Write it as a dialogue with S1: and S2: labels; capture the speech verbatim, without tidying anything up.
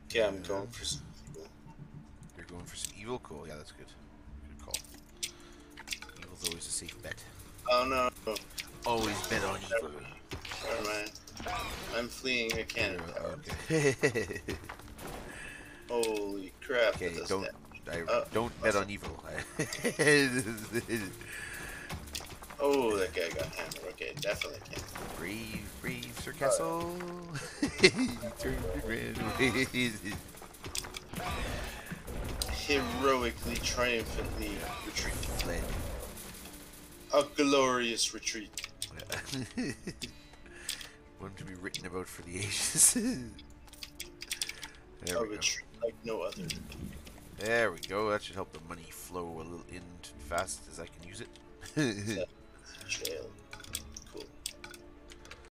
S1: Yeah, I'm going for some evil.
S2: You're going for some evil? Cool, yeah, that's good. Good call. Evil's always a safe bet.
S1: Oh no, no.
S2: Always bet on evil.
S1: Never mind. I'm fleeing a cannon tower.
S2: Okay.
S1: Holy crap!
S2: Okay,
S1: That does
S2: don't
S1: that.
S2: I
S1: Oh,
S2: don't bet
S1: awesome.
S2: on evil.
S1: Oh, that guy got hammered. Okay, definitely can't.
S2: Brave, brave Sir
S1: Oh,
S2: Castle. He turned and ran away.
S1: heroically, triumphantly retreat.
S2: Fled.
S1: A glorious retreat.
S2: One to be written about for the ages. There
S1: A
S2: we go.
S1: retreat like no other.
S2: There we go. That should help the money flow a little in fast as I can use it.
S1: So,